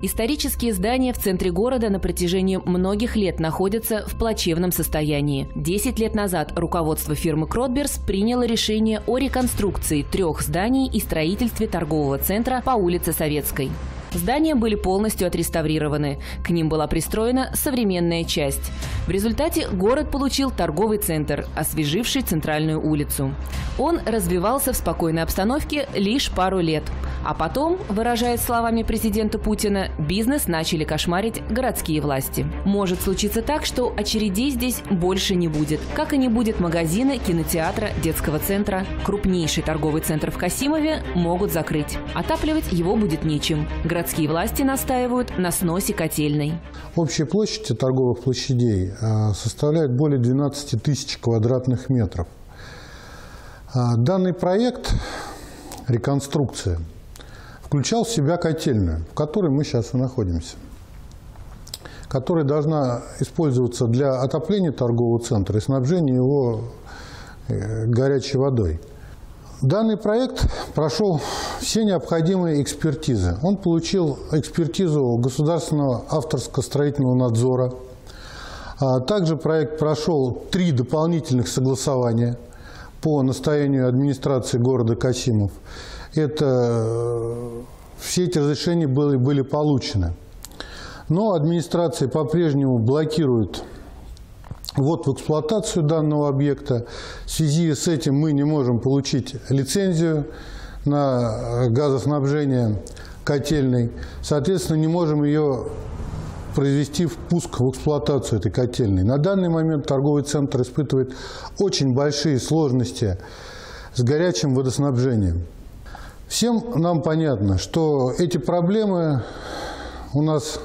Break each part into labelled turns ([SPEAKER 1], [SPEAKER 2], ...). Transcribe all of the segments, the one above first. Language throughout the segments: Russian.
[SPEAKER 1] Исторические здания в центре города на протяжении многих лет находятся в плачевном состоянии. 10 лет назад руководство фирмы «Кротберс» приняло решение о реконструкции 3 зданий и строительстве торгового центра по улице Советской. Здания были полностью отреставрированы. К ним была пристроена современная часть. В результате город получил торговый центр, освеживший центральную улицу. Он развивался в спокойной обстановке лишь пару лет. А потом, выражаясь словами президента Путина, бизнес начали кошмарить городские власти. Может случиться так, что очередей здесь больше не будет. Как и не будет магазина, кинотеатра, детского центра. Крупнейший торговый центр в Касимове могут закрыть. Отапливать его будет нечем. Городские власти настаивают на сносе котельной.
[SPEAKER 2] Общая площадь торговых площадей составляет более 12 тысяч квадратных метров. Данный проект реконструкции включал в себя котельную, в которой мы сейчас и находимся, которая должна использоваться для отопления торгового центра и снабжения его горячей водой. Данный проект прошел все необходимые экспертизы. Он получил экспертизу Государственного авторско-строительного надзора. Также проект прошел 3 дополнительных согласования по настоянию администрации города Касимов. Все эти разрешения были получены. Но администрация по-прежнему блокирует ввод в эксплуатацию данного объекта. В связи с этим мы не можем получить лицензию на газоснабжение котельной. Соответственно, не можем ее произвести впуск в эксплуатацию этой котельной. На данный момент торговый центр испытывает очень большие сложности с горячим водоснабжением. Всем нам понятно, что эти проблемы у нас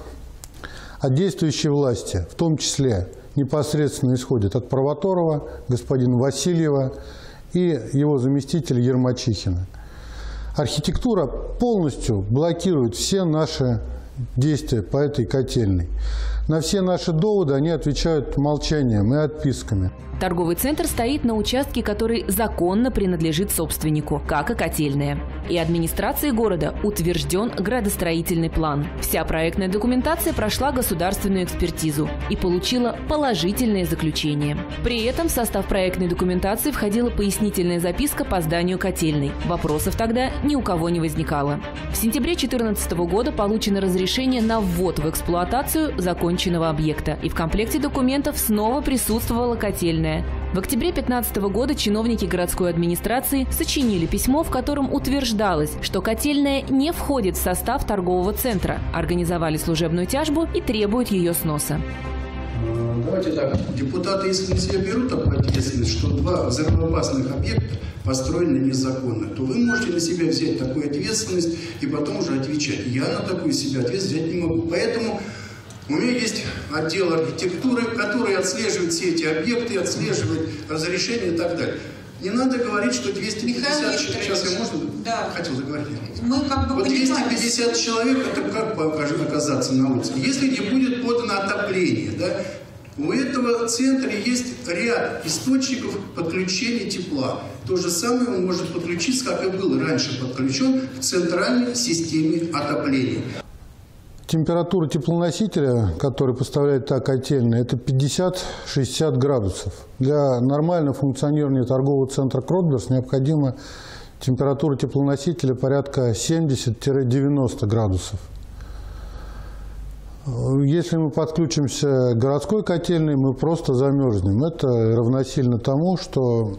[SPEAKER 2] от действующей власти, в том числе непосредственно исходят от Провоторова, господина Васильева и его заместителя Ермачихина. Архитектура полностью блокирует все наши действия по этой котельной. На все наши доводы они отвечают молчанием и отписками.
[SPEAKER 1] Торговый центр стоит на участке, который законно принадлежит собственнику, как и котельная. И администрацией города утвержден градостроительный план. Вся проектная документация прошла государственную экспертизу и получила положительное заключение. При этом в состав проектной документации входила пояснительная записка по зданию котельной. Вопросов тогда ни у кого не возникало. В сентябре 2014 года получено разрешение на ввод в эксплуатацию законченного объекта. И в комплекте документов снова присутствовала котельная. В октябре 2015 года чиновники городской администрации сочинили письмо, в котором утверждалось, что котельная не входит в состав торгового центра, организовали служебную тяжбу и требуют ее сноса.
[SPEAKER 3] Давайте так, депутаты, если на себя берут такую ответственность, что 2 взрывоопасных объекта построены незаконно, то вы можете на себя взять такую ответственность и потом уже отвечать. Я на такую себя ответственность взять не могу. Поэтому у меня есть отдел архитектуры, который отслеживает все эти объекты, отслеживает разрешения и так далее. Не надо говорить, что 250... Сейчас я можно?
[SPEAKER 4] Да.
[SPEAKER 3] Хотел заговорить.
[SPEAKER 4] Мы как бы
[SPEAKER 3] вот 250 человек, это как оказаться на улице? Если не будет подано отопление, да, у этого центра есть ряд источников подключения тепла. То же самое он может подключиться, как и был раньше подключен в центральной системе отопления.
[SPEAKER 2] Температура теплоносителя, который поставляет та котельная, это 50-60 градусов. Для нормального функционирования торгового центра «Кротберс» необходима температура теплоносителя порядка 70-90 градусов. Если мы подключимся к городской котельной, мы просто замерзнем. Это равносильно тому, что,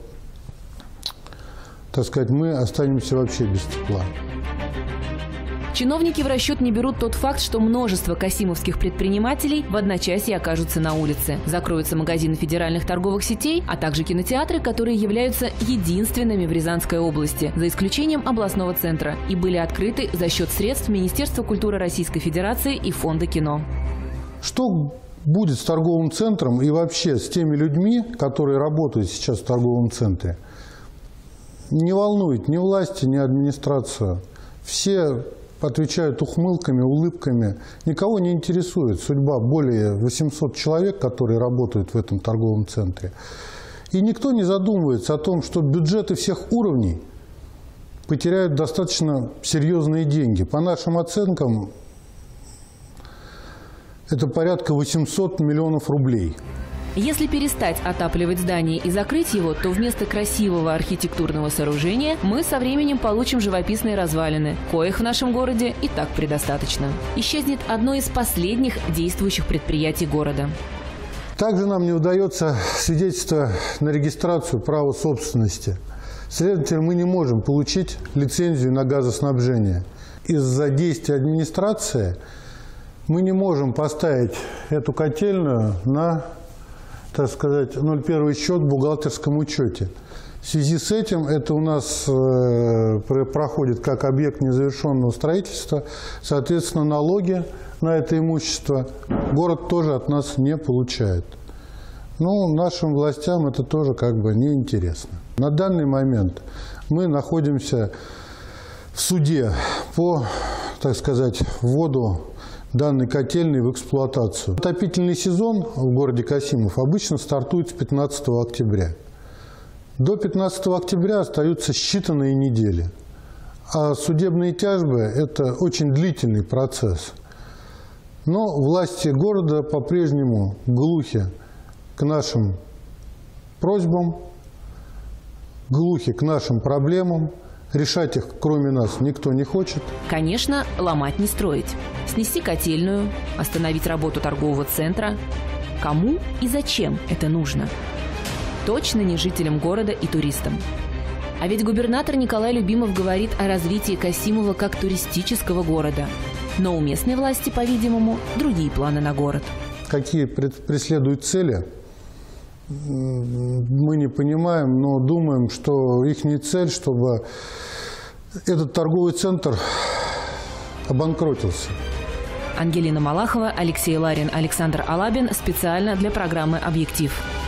[SPEAKER 2] так сказать, мы останемся вообще без тепла.
[SPEAKER 1] Чиновники в расчет не берут тот факт, что множество касимовских предпринимателей в одночасье окажутся на улице. Закроются магазины федеральных торговых сетей, а также кинотеатры, которые являются единственными в Рязанской области, за исключением областного центра, и были открыты за счет средств Министерства культуры Российской Федерации и Фонда кино.
[SPEAKER 2] Что будет с торговым центром и вообще с теми людьми, которые работают сейчас в торговом центре, не волнует ни власти, ни администрацию. Все отвечают ухмылками, улыбками. Никого не интересует судьба более 800 человек, которые работают в этом торговом центре. И никто не задумывается о том, что бюджеты всех уровней потеряют достаточно серьезные деньги. По нашим оценкам, Это порядка 800 миллионов рублей.
[SPEAKER 1] Если перестать отапливать здание и закрыть его, то вместо красивого архитектурного сооружения мы со временем получим живописные развалины, коих в нашем городе и так предостаточно. Исчезнет одно из последних действующих предприятий города.
[SPEAKER 2] Также нам не удается свидетельство на регистрацию права собственности. Следовательно, мы не можем получить лицензию на газоснабжение. Из-за действия администрации мы не можем поставить эту котельную на, так сказать, 01 счет в бухгалтерском учете. В связи с этим это у нас проходит как объект незавершенного строительства. Соответственно, налоги на это имущество город тоже от нас не получает. Ну, нашим властям это тоже как бы неинтересно. На данный момент мы находимся в суде по, так сказать, вводу данной котельной в эксплуатацию. Отопительный сезон в городе Касимов обычно стартует с 15 октября. До 15 октября остаются считанные недели. А судебные тяжбы – это очень длительный процесс. Но власти города по-прежнему глухи к нашим просьбам, глухи к нашим проблемам. Решать их, кроме нас, никто не хочет.
[SPEAKER 1] Конечно, ломать не строить. Снести котельную, остановить работу торгового центра. Кому и зачем это нужно? Точно не жителям города и туристам. А ведь губернатор Николай Любимов говорит о развитии Касимова как туристического города. Но у местной власти, по-видимому, другие планы на город.
[SPEAKER 2] Какие преследуют цели, мы не понимаем, но думаем, что их цель, чтобы этот торговый центр обанкротился.
[SPEAKER 1] Ангелина Малахова, Алексей Ларин, Александр Алабин. Специально для программы «Объектив».